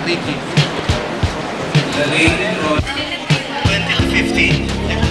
Ricky. The lady or 2015.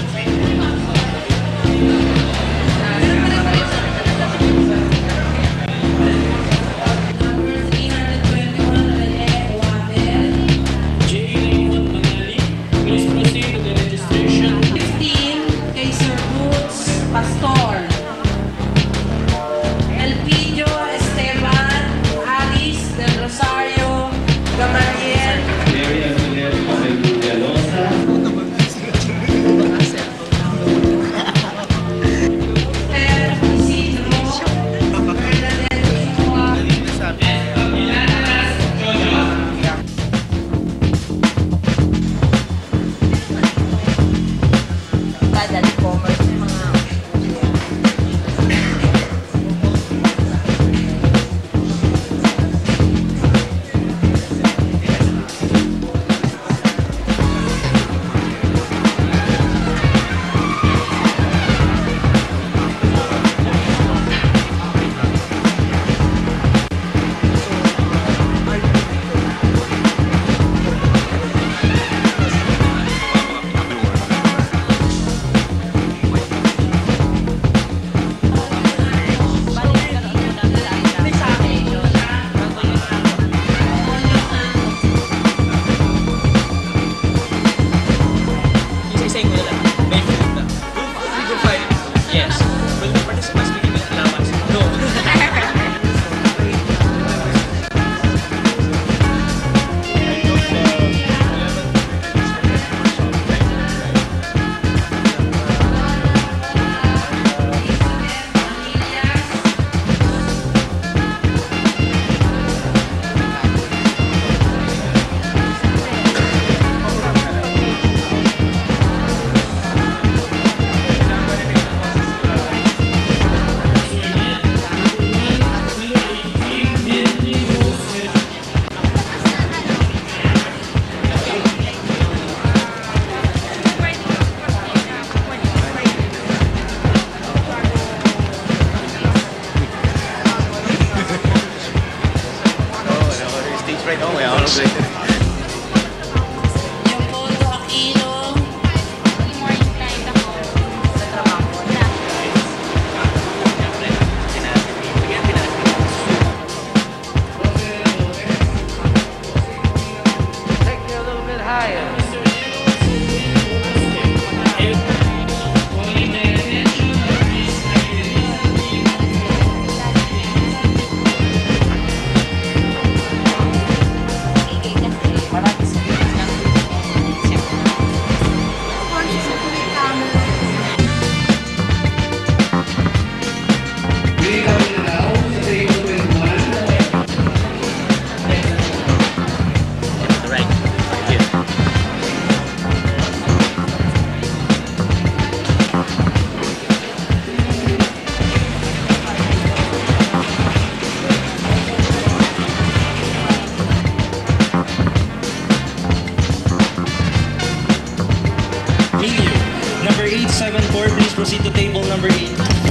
Number 874, please proceed to table number 8.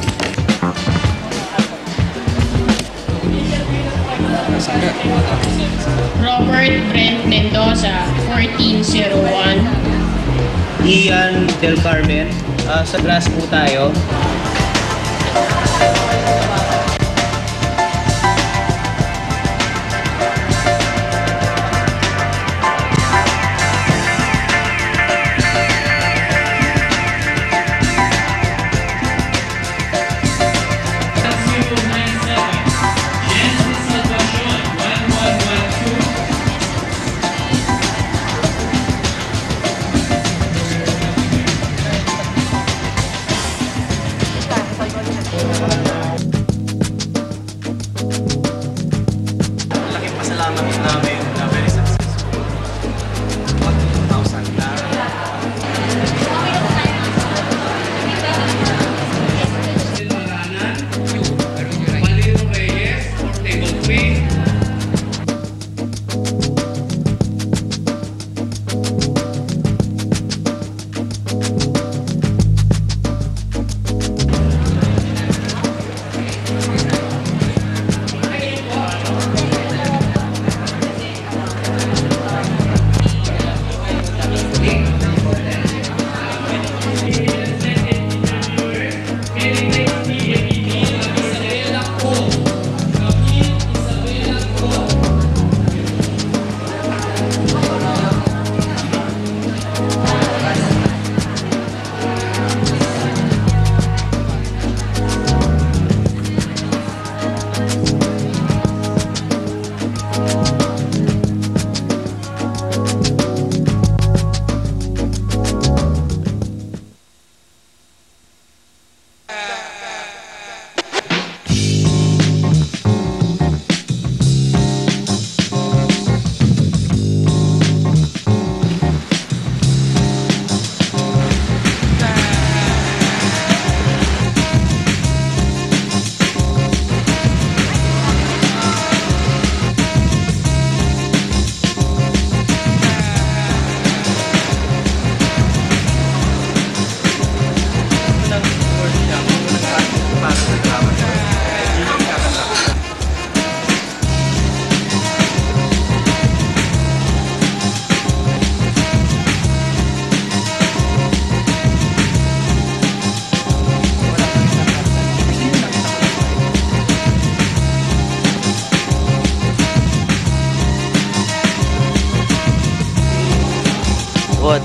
Robert Brent Mendoza, 1401. Ian Del Carmen, sa grass po tayo. likod.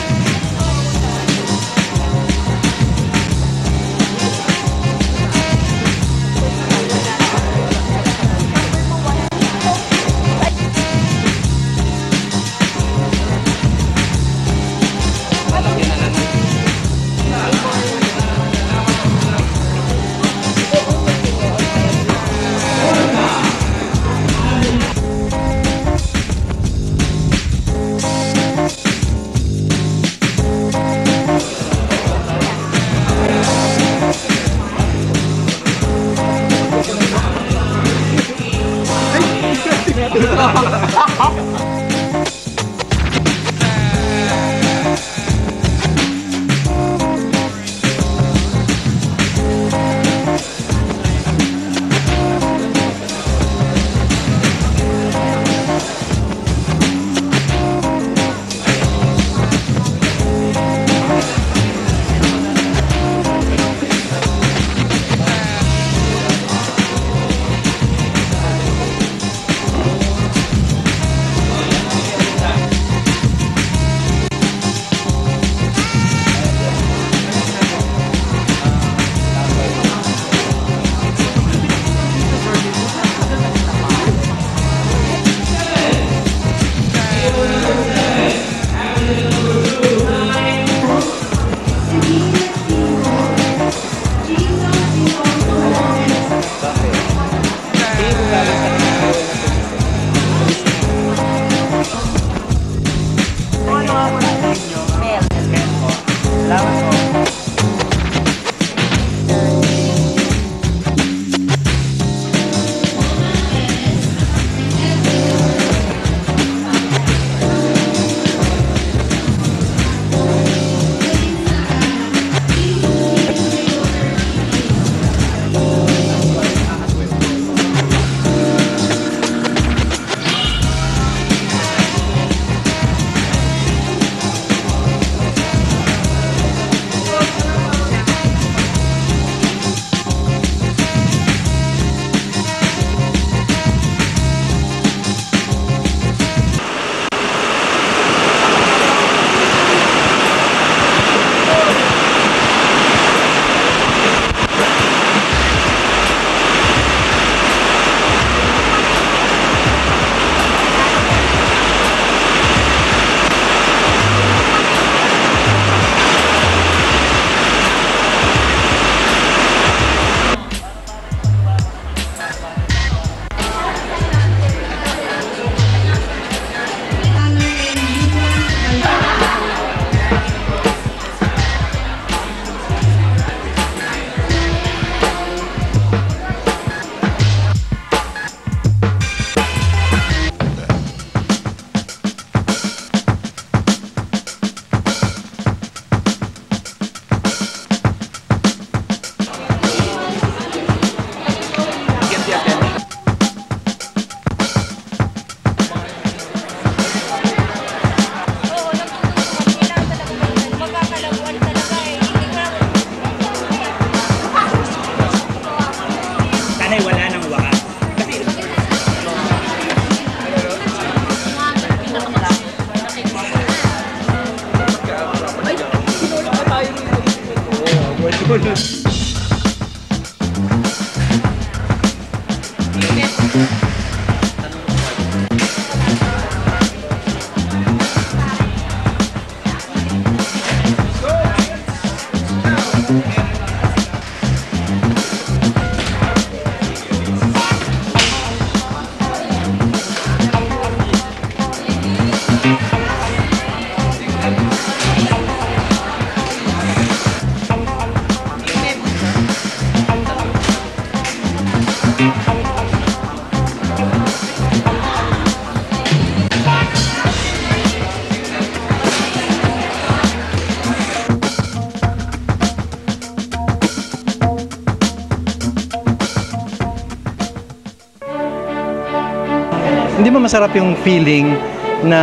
Hindi ba masarap yung feeling na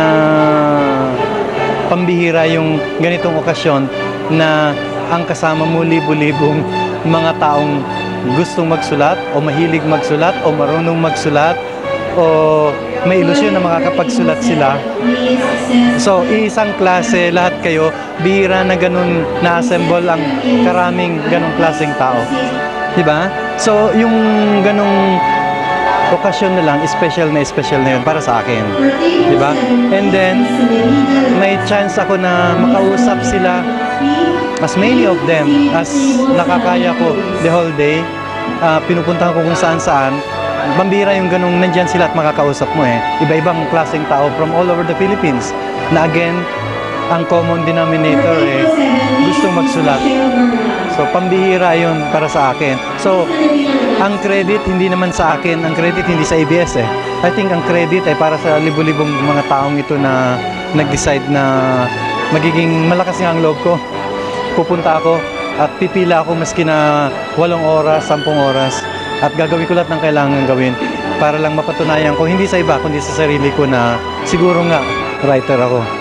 pambihira yung ganitong okasyon na ang kasama mo libo-libong mga taong gustong magsulat o mahilig magsulat o marunong magsulat o may ilusyon na makakapagsulat sila. So, isang klase, lahat kayo, bihira na ganun na-assemble ang karaming ganung klaseng tao. Diba? So, yung ganung okasyon na lang, special na yun para sa akin. Diba? And then, may chance ako na makausap sila, as many of them as nakakaya ko the whole day. Pinupuntahan ko kung saan-saan. Pambira yung ganung nandyan sila at makakausap mo eh. Iba-ibang klaseng tao from all over the Philippines. Na again, ang common denominator eh, gustong magsulat. So, pambihira yun para sa akin. So, ang credit hindi naman sa akin, ang credit hindi sa ABS eh. I think ang credit ay para sa libu-libong mga taong ito na nag-decide na magiging malakas nga ang loob ko. Pupunta ako at pipila ako maski na 8 oras, 10 oras at gagawin ko lahat ng kailangan gawin para lang mapatunayan ko hindi sa iba kundi sa sarili ko na siguro nga writer ako.